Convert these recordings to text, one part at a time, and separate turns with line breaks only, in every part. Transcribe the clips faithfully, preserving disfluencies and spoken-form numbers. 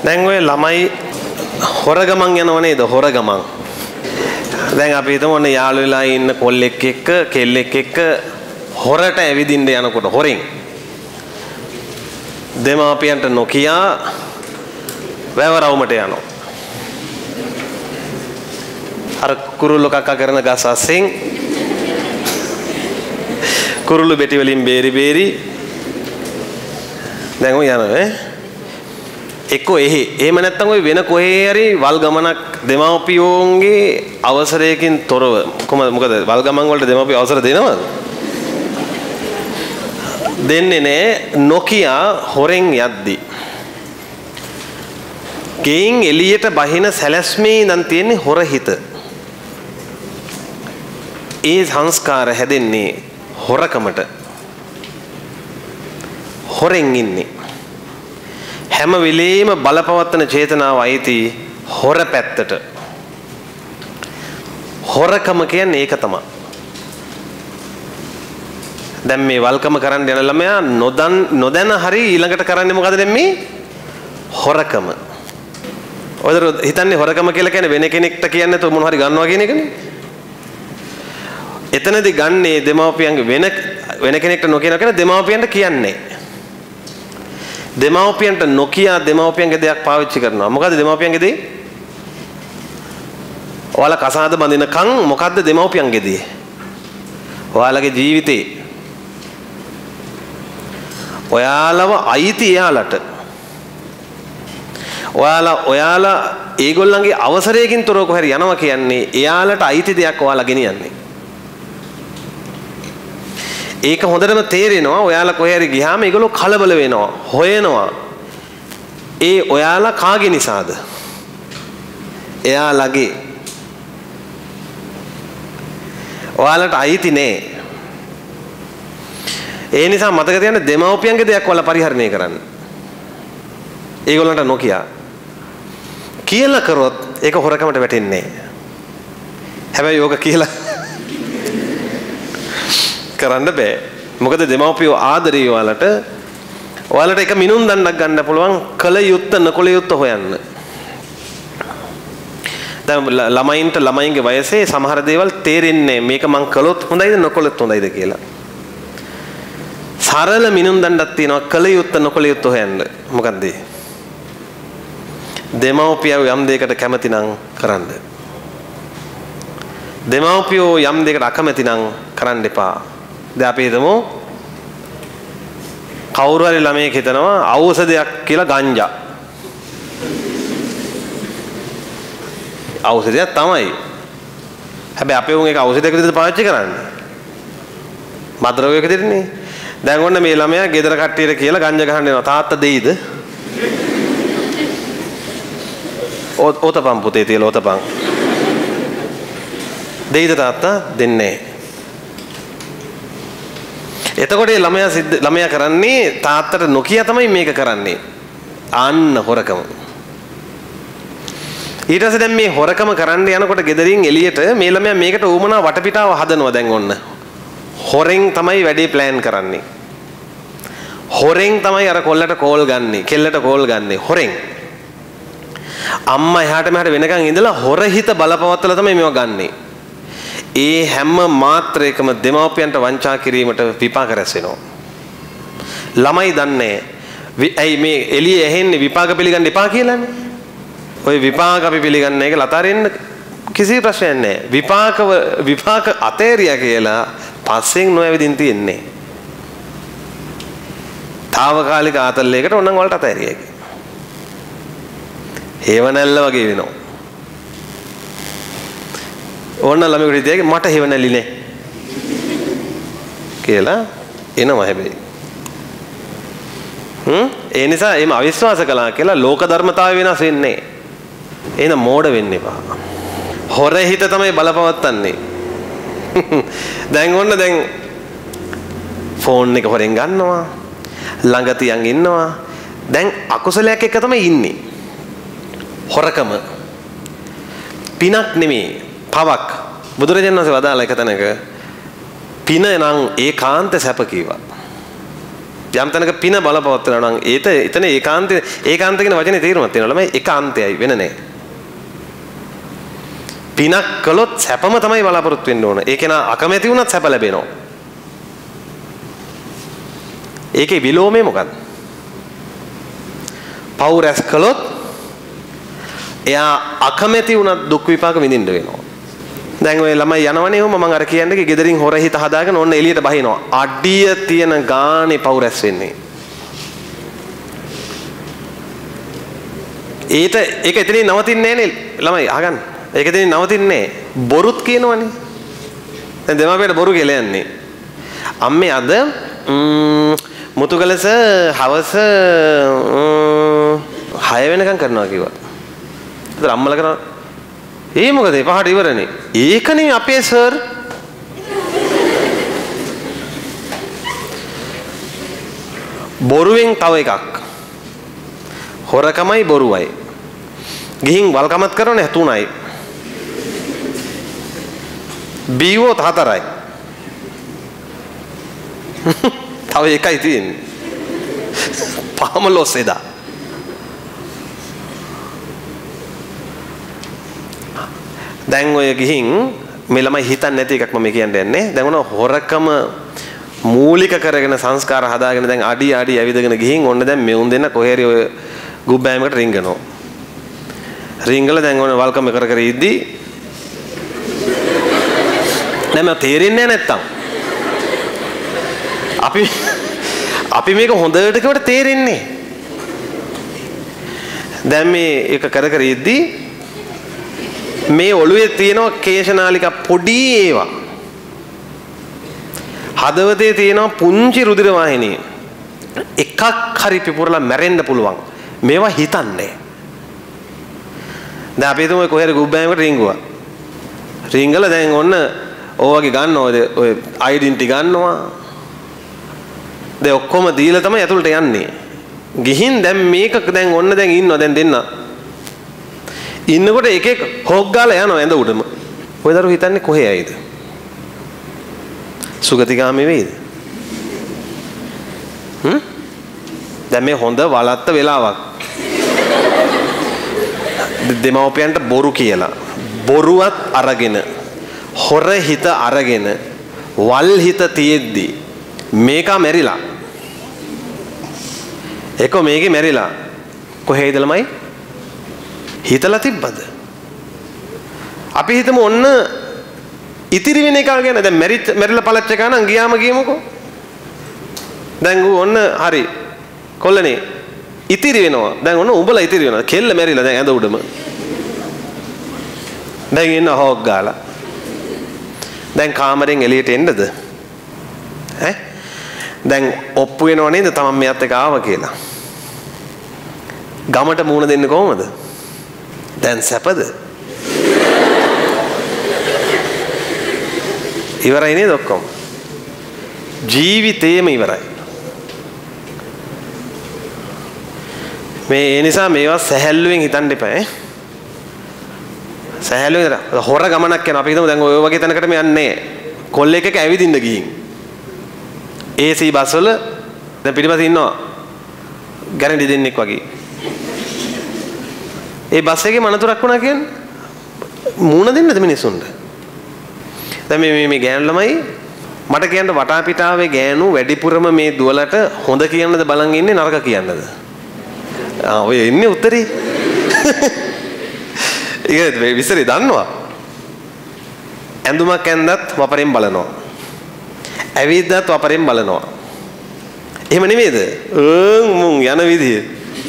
දැන් ඔය ළමයි හොර ගමන් යනව නේද? හොර ගමන්. දැන් අපි හිතමු ඔන්න යාළු වෙලා ඉන්න කොල්ලෙක් එක්ක කෙල්ලෙක් එක්ක හොරට ඇවිදින්න යනකොට හොරෙන් දෙමාපියන්ට නොකියා වැව රවුමට යනවා. අර කුරුල්ලෝ කක්කා කරන ගස් අස්සෙන් කුරුල්ලු බෙටි වලින් බේරි බේරි දැන් ඔය යනවා ඈ එක්කෝ එහෙ එහෙම නැත්නම් ඔය වෙන කොහේ හරි වල් ගමනක් දෙමාපියෝන්ගේ අවසරයකින් තොරව කොහමද මොකද වල් ගමන් වලට දෙමාපියෝ අවසර දෙනවද? දෙන්නේ නැහැ. නොකියා හොරෙන් යද්දි ගෙයින් එළියට බහින සැලැස්මේ ඉඳන් තියෙන්නේ හොර හිත. ඒ සංස්කාර හැදෙන්නේ හොරකමට. හොරෙන් ඉන්නේ හැම වෙලේම බලපවත්තන චේතනාව අයිති හොර පැත්තට. හොරකම කියන්නේ ඒක තමයි. දැන් මේ වල්කම කරන්න යන ළමයා නොදන් නොදැන හරි ඊළඟට කරන්නේ මොකද දැන් මේ හොරකම. ඔයදර හිතන්නේ හොරකම කියලා කියන්නේ වෙන කෙනෙක්ට කියන්නේ නැතුව මොන හරි ගන්නවා කියන එකනේ. එතනදී ගන්නේ දෙමාපියන්ගේ වෙන වෙන කෙනෙක්ට නොකියන කෙනා දෙමාපියන්ට කියන්නේ. දෙමාපියන්ට නොකියා දෙමාපියන්ගේ දෙයක් පාවිච්චි කරනවා. මොකද්ද දෙමාපියන්ගේ දේ? ඔයාලා කසාද බඳිනකන් මොකද්ද දෙමාපියන්ගේ දේ? ඔයාලගේ ජීවිතේ ඔයාලව අයිති එයාලට. ඔයාලා ඔයාලා ඒගොල්ලන්ගේ අවසරයකින් තොරව කොහරි යනවා කියන්නේ එයාලට අයිති දෙයක් ඔයාලා ගෙනියන්නේ. ඒක හොඳටම තේරෙනවා. ඔයාලා කොහේ හරි ගියාම ඒගොල්ලෝ කලබල වෙනවා, හොයනවා. ඒ ඔයාලා කාගේ නිසාද? එයාලගේ. ඔයාලට අයිති නෑ. ඒ නිසා මතක තියාගන්න දෙමව්පියන්ගේ දෙයක් ඔයාලා පරිහරණය කරන්න. ඒගොල්ලන්ට නොකියා. කියලා කරොත් ඒක හොරකමට වැටෙන්නේ නෑ. හැබැයි යෝග කියලා කරන්න බෑ. මොකද දෙමව්පියෝ ආදරේ ඔයාලට ඔයාලට එක මිනුම් දණ්ඩක් ගන්න පුළුවන් කල යුත්ත නකොල යුත්ත හොයන්න. දැන් ළමයින්ට ළමයින්ගේ වයසේ සමහර දේවල් තේරෙන්නේ මේක මං කළොත් හොඳයිද නොකළොත් හොඳයිද කියලා. සරල මිනුම් දණ්ඩක් තියෙනවා කල යුත්ත නොකල යුත්ත හොයන්න. මොකද්ද? දෙමව්පියෝ යම් දෙයකට කැමති නම් කරන්න. දෙමව්පියෝ යම් දෙයකට අකමැති නම් කරන්න එපා. දැන් අපි හිතමු කවුරු හරි ළමයෙක් හිතනවා ඖෂධයක් කියලා ගංජා. ඖෂධයක් තමයි. හැබැයි අපේ උන් ඒක ඖෂධයක් විදිහට පාවිච්චි කරන්නේ. මද්ද්‍රව්‍යයක් විදිහටනේ. දැන් ඔන්න මේ ළමයා ගෙදර කට්ටියට කියලා ගංජා ගහන්න යනවා. තාත්තා දෙයිද? ඕතපන් පුතේ තියලා ඕතපන්. දෙයිද තාත්තා? දෙන්නේ නැහැ. එතකොට ළමයා සිද්ධ ළමයා කරන්නේ තාත්තට නොකිය තමයි මේක කරන්නේ. ආන්න හොරකම. ඊට පස්සේ දැන් මේ හොරකම කරන්න යනකොට ගෙදරින් එළියට මේ ළමයා මේකට උවමනා වටපිටාව හදනවා දැන් ඔන්න. හොරෙන් තමයි වැඩේ ප්ලෑන් කරන්නේ. හොරෙන් තමයි අර කොල්ලට කෝල් ගන්නෙ, කෙල්ලට කෝල් ගන්නෙ හොරෙන්. අම්මා එහාට මෙහාට වෙනකන් ඉඳලා හොර හිත බලපවත්තලා තමයි මේවා ගන්නෙ. ඒ හැම මාත්‍රයකම දෙමාපියන්ට වංචා කිරීමට විපාක රැස් වෙනවා. ළමයි දන්නේ ඇයි මේ එළියේ ඇහෙන්නේ විපාක පිළිගන්න එපා කියලානේ. ඔය විපාක අපි පිළිගන්නේ ඒක ලතරින්න කිසි ප්‍රශ්නයක් නැහැ. විපාක විපාක අතේරියා කියලා පස්සෙන් නොඇවිදින් තියන්නේ. తాවකාලික ආතල්ලයකට ඕනනම් වලට අතේරියයි. හේවණල්ල වගේ වෙනවා. ඕන ළමයෙකුට හිතේ මට හේවණලි නේ කියලා එනවා හැබැයි. හ්ම් ඒ නිසා එimhe අවිශ්වාස කළා කියලා ලෝක ධර්මතාවය වෙනස් වෙන්නේ. එහෙනම් මෝඩ වෙන්න එපා. හොර හිත තමයි බලපවත්තන්නේ. දැන් ඔන්න දැන් ෆෝන් එක හොරෙන් ගන්නවා. ළඟ තියන් ඉන්නවා. දැන් අකුසලයක් එක තමයි ඉන්නේ. හොරකම. පිනක් නෙමෙයි. පවක්. බුදුරජාණන් වහන්සේ වදාළ එක තැනක පින නම් ඒකාන්ත සැප කීවා. යම් තැනක පින බලපවත්වනවා නම් ඒත එතන ඒකාන්ත ඒකාන්ත කියන වචනේ තේරුමක් තියෙනවා ළමයි ඒකාන්තයයි වෙන නෑ. පිනක් කළොත් සැපම තමයි බලාපොරොත්තු වෙන්න ඕන. ඒක නා අකමැති වුණත් සැප ලැබෙනවා. ඒකේ විලෝමය මොකක්ද? පව් රැස් කළොත් එයා අකමැති වුණත් දුක් විපාක විඳින්න වෙනවා. දැන් ඔය ළමයි යනවනේ ඔහම මම අර කියන්නේ ගෙදරින් හොර හිත හදාගෙන ඔන්න එළියට බහිනවා. අඩිය තියෙන ගානේ පව් රැස් වෙන්නේ. ඊට ඒක එතනින් නවතින්නේ නෑනේ ළමයි අහගන්න. ඒක එතනින් නවතින්නේ නෑ. බොරුත් කියනවනේ. දැන් දෙමාපියට බොරු කියලා යන්නේ. අම්මේ අද මුතුගලස හවස හය වෙනකම් කරනවා කිව්වා. ඒතර අම්මලා කරා ඒ මොකද පහට ඉවරනේ. ඒකනේ අපේ සර්. බොරුවෙන් තව එකක්. හොරකමයි බොරුවයි. ගිහින් වල්කමත් කරනනේ තුනයි. බීවොත් හතරයි. තව එකයි තියෙන්නේ. පහම ලොස් එදා. දැන් ඔය ගිහින් මේ ළමයි හිතන්නේ නැති එකක් මම කියන්නේ යන්නේ. දැන් ඔන හොරකම මූලික කරගෙන සංස්කාර හදාගෙන දැන් අඩි අඩි ඇවිදගෙන ගිහින් ඔන්න දැන් මෙවුන් දෙන්න කොහේරි ඔය ගුබ්බෑමකට රිංගනවා. රිංගල දැන් ඔන වල්කම කර කර ඉද්දි නෑ මම තේරෙන්නේ නැත්තම් අපි අපි මේක හොඳට කිව්වට තේරෙන්නේ. දැන් මේ එක කර කර ඉද්දි මේ ඔළුවේ තියෙනවා කේශනාලිකා පොඩි ඒවා. හදවතේ තියෙනවා පුංචි රුධිර වාහිනිය. එකක් හරි පිපුරලා මැරෙන්න පුළුවන්. මේවා හිතන්නේ. දැන් අපි හිතමු කොහෙද ගුබ්බෑමකට රිංගුවා. රිංගලා දැන් ඔන්න ඕවගේ ගන්නවා ඔය ඩෙන්ටිටි ගන්නවා. දැන් ඔක්කොම දීලා තමයි ඇතුළට යන්නේ. ගිහින් දැන් මේක දැන් ඔන්න දැන් ඉන්නවා දැන් දෙන්න. ඉන්නකොට එක එක හොක් ගාලා යනවා ඇඳ උඩම. ඔය දරුවෝ හිතන්නේ කොහේ ඇයිද? සුගතිගාමී වෙයිද? හ්ම්? දැන් මේ හොඳ වලත්ත වෙලාවක්. දෙමව්පියන්ට බොරු කියලා. බොරුවත් අරගෙන හොර හිත අරගෙන වල් හිත තියෙද්දි මේකා මැරිලා. ඒකෝ මේකේ මැරිලා. කොහේද ළමයි? හිතලා තිබ්බද? අපි හිතමු ඔන්න ඉතිරි වෙන එක ගැන. දැන් මැරිච්ච මැරිලා පළච්ච එක නම් ගියාම ගියමුකෝ. දැන් ඌ ඔන්න හරි කොල්ලනේ ඉතිරි වෙනවා. දැන් ඔන්න උඹලා ඉතිරි වෙනවා. කෙල්ල මැරිලා දැන් ඇඳ උඩම. දැන් ඉන්න හොක් ගාලා. දැන් කාමරෙන් එළියට එන්නද? ඈ දැන් ඔප්පු වෙනව නේද තමන් මෙයත් එක්ක ආවා කියලා. ගමට මූණ දෙන්නේ කොහමද? දැන් සැපද? ඉවරයි නේද ඔක්කොම? ජීවිතේම ඉවරයි. මේ ඒ නිසා මේවා සැහැල්ලුවෙන් හිතන්න එපා ඈ. සැහැල්ලුවෙන් හොර ගමනක් යනවා. අපි හිතමු දැන් ඔය වගේ තැනකට මේ යන්නේ කොල්ලෙක් එක්ක ඇවිදින්න ගිහින්. ඒ සී බස් වල දැන් පිටිපස්සේ ඉන්නවා ගැරන්ටි දෙන්නෙක් වගේ. ඒ බස් එකේ මනතුරක් වුණා කියන්නේ මූණ දෙන්නද මිනිස්සුන්ට? දැන් මේ මේ ගෑනු ළමයි මට කියන්න වටා පිටාවේ ගෑනු වැඩිපුරම මේ දුවලට හොඳ කියන්නද බලන් ඉන්නේ නරක කියන්නද? ආ ඔය ඉන්නේ උත්තරේ. ඒක විතරේ දන්නවා. ඇඳුමක් ඇඳත් වපරෙන් බලනවා. ඇවිද්දත් වපරෙන් බලනවා. එහෙම නෙමෙයිද? උන් මුන් යන විදිය.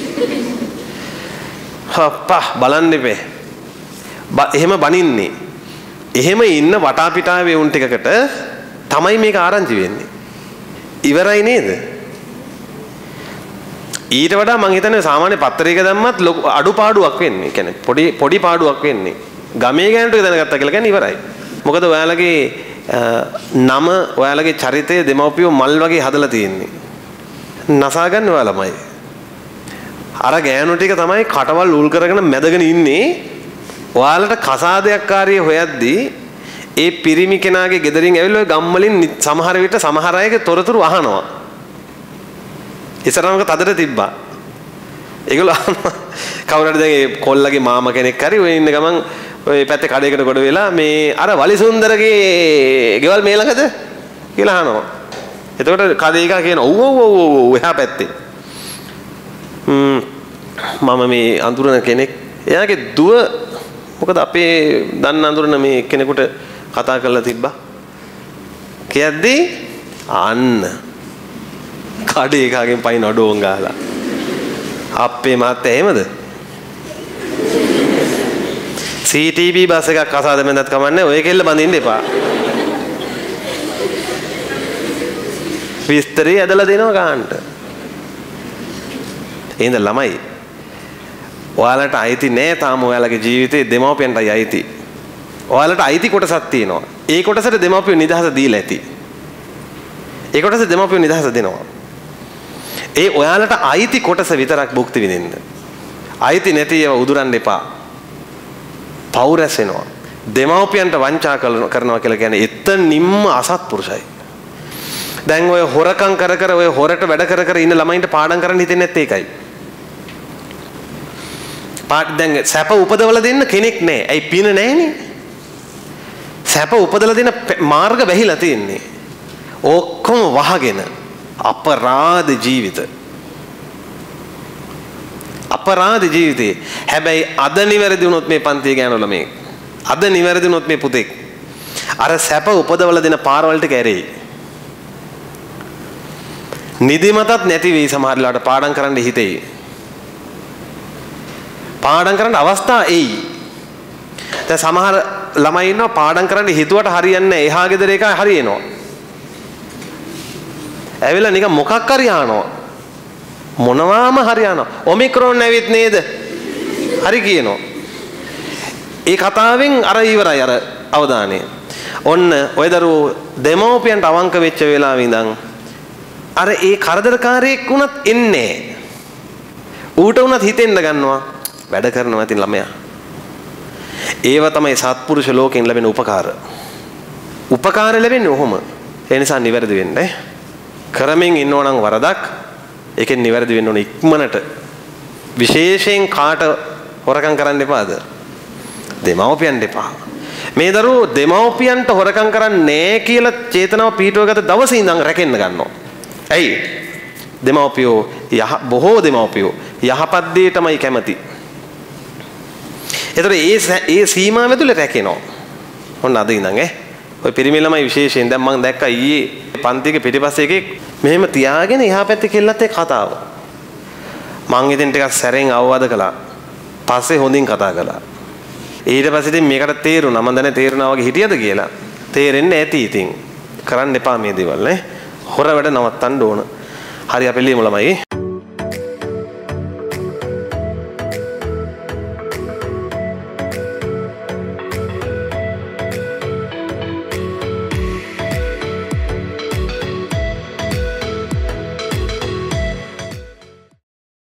හප්පා බලන්න ඉපේ. එහෙම බනින්නේ. එහෙම ඉන්න වටා පිටාවේ උන් ටිකකට තමයි මේක ආරංචි වෙන්නේ. ඉවරයි නේද? ඊට වඩා මං හිතන්නේ සාමාන්‍ය පත්තරයක දැම්මත් අඩුපාඩුවක් වෙන්නේ. කියන්නේ පොඩි පොඩි පාඩුවක් වෙන්නේ. ගමේ ගෑනුට දැනගත්තා කියලා කියන්නේ ඉවරයි. මොකද ඔයාලගේ නම ඔයාලගේ චරිතය දෙමව්පියෝ මල් වගේ හදලා තියෙන්නේ. නසා ගන්න ඔයාලමයි. අර ගෑනු ටික තමයි කටවල් උල් කරගෙන මැදගෙන ඉන්නේ. ඔයාලට කසාදයක්කාරිය හොයද්දී ඒ පිරිමි කෙනාගේ ගෙදරින් ඇවිල්ලා ඔය ගම්වලින් සමහර විට සමහර අයගේ තොරතුරු අහනවා. ඉස්සරහම තදට තිබ්බා. ඒගොල්ලෝ කවුරු හරි දැන් ඒ කොල්ලගේ මාමා කෙනෙක් හරි ඔය ඉන්න ගමන් ඔය පැත්තේ කඩේකට ගොඩ වෙලා මේ අර වලිසුන්දරගේ ගෙවල් මේ ළඟද කියලා අහනවා. එතකොට කඩේ එකා කියන ඔව් ඔව් ඔව් ඔව් එහා පැත්තේ. ම්ම් මම මේ අඳුරන කෙනෙක්. එයාගේ දුව මොකද අපේ දන්න අඳුරන මේ කෙනෙකුට කතා කරලා තිබ්බා. කියද්දී අන්න කඩේ එකගෙන් පයින් ඔඩෝන් ගාලා. අපේ මාත්තේ එහෙමද? සී ටී බී බස් එකක් අසාද මැදත් කමන්නේ ඔය කෙල්ල බඳින්න එපා. විස්තරي ඇදලා දෙනවා ගන්නට. එහෙනම් ළමයි ඔයාලට අයිති නෑ තාම ඔයාලගේ ජීවිතේ දෙමව්පියන්ටයි අයිති. ඔයාලට අයිති කොටසක් තියෙනවා. ඒ කොටසට දෙමව්පියෝ නිදහස දීලා ඇති. ඒ කොටස දෙමව්පියෝ නිදහස දෙනවා. ඒ ඔයාලට අයිති කොටස විතරක් භුක්ති විඳින්න. අයිති නැති ඒවා උදුරන්න එපා. පෞරස් වෙනවා. දෙමව්පියන්ට වංචා කරනවා කියලා කියන්නේ එතනින්ම අසත්පුරුෂයි. දැන් ඔය හොරකම් කර කර ඔය හොරට වැඩ කර කර ඉන්න ළමයින්ට පාඩම් කරන්න හිතෙන්නේ නැත්තේ ඒකයි. පාඩ දැන් සැප උපදවලා දෙන්න කෙනෙක් නැහැ. ඇයි පින නැහැනේ? සැප උපදවලා දෙන්න මාර්ග වැහිලා තියෙන්නේ. ඔක්කොම වහගෙන අපරාධ ජීවිත. අපරාධ ජීවිතේ. හැබැයි අද නිවැරදි වුණොත් මේ පන්තිය ගෑනු ළමයි. අද නිවැරදි වුණොත් මේ පුතෙක් අර සැප උපදවලා දෙන පාරවලට කැරෙයි. නිදිමතත් නැති වෙයි සමහරලාට පාඩම් කරන්න හිතෙයි. පාඩම් කරන්න අවස්ථා එයි. දැන් සමහර ළමයි ඉන්නවා පාඩම් කරන්න හිතුවට හරියන්නේ නැහැ. එහා ගෙදර එක හරියනවා. ඇවිල්ලා නිකන් මොකක් හරි ආනවා. මොනවාම හරියනවා. ඔමික්‍රෝන් ඇවිත් නේද? හරි කියනවා. ඒ කතාවෙන් අර ඉවරයි අර අවධානය. ඔන්න ඔය දරුවෝ දෙමව්පියන්ට අවංක වෙච්ච වෙලාවෙ ඉඳන් අර ඒ කරදරකාරයෙක් වුණත් එන්නේ. ඌට වුණත් හිතෙන්න ගන්නවා. වැඩ කරනවා ඉතින් ළමයා. ඒව තමයි සත්පුරුෂ ලෝකෙන් ලැබෙන උපකාර. උපකාර ලැබෙන්නේ ඔහොම. ඒ නිසා නිවැරදි වෙන්න. කරමින් ඉන්නවනම් වරදක්. ඒකෙන් නිවැරදි වෙන්න ඕන ඉක්මනට. විශේෂයෙන් කාට හොරකම් කරන්න එපාද? දෙමව්පියන්ට එපා. මේ දරුවෝ දෙමව්පියන්ට හොරකම් කරන්නේ නැහැ කියලා චේතනාව පිටවගත දවසේ ඉඳන් රැකෙන්න ගන්නවා. ඇයි? දෙමව්පියෝ යහ බොහෝ දෙමව්පියෝ යහපත් දෙයටමයි කැමති. ඒතර ඒ ඒ සීමාව ඇතුළේ රැකෙනවා. ඔන්න අද ඉඳන් ඈ. ඔය පිරිමි ළමයි විශේෂයෙන් දැන් මම දැක්කා ඊයේ පන්තියේ පිටිපස්සේ එකෙක් මෙහෙම තියාගෙන එහා පැත්තේ කෙල්ලත් එක්ක කතාව. මං ඉතින් ටිකක් සැරෙන් අවවාද කළා. පස්සේ හොඳින් කතා කළා. ඊට පස්සේ ඉතින් මේකට තේරුණා මම දැන තේරුණා වගේ හිටියද කියලා. තේරෙන්නේ නැති ඉතින්. කරන්න එපා මේ දේවල් නේ. හොර වැඩ නවත්තන්න ඕන. හරි අපි ලියමු ළමයි.